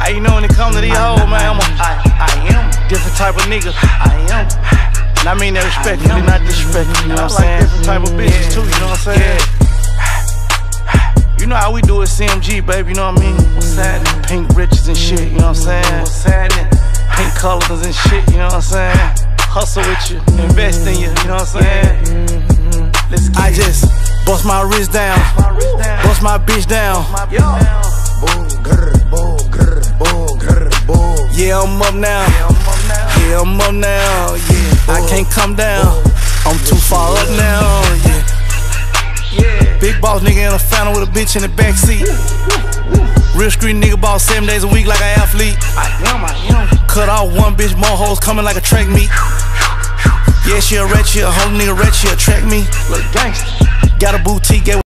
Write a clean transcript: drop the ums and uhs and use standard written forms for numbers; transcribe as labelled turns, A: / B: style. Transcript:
A: Hey, you know when it comes to these hoes, man, I am different type of nigga. I am. And I mean that respectfully, not disrespectfully, you know what I'm saying? Different type of bitches too, you know what I'm saying? You know how we do it, CMG, baby, you know what I mean? What's happening? Pink riches and shit, you know what I'm saying? What's happening? Pink colors and shit, you know what I'm saying? Hustle with you, invest in you, you know what I'm saying? I just bust my wrist down, bust my bitch down. Yeah, I'm up now. Yeah, I'm up now. Yeah, I can't come down. I'm too far up now. Yeah. Big boss nigga in a fountain with a bitch in the backseat. Real street nigga ball 7 days a week like an athlete. I am. Cut off one bitch, more hoes coming like a track meet. Yeah, she a rat, she a whole nigga rat, she a track me. Got a boutique.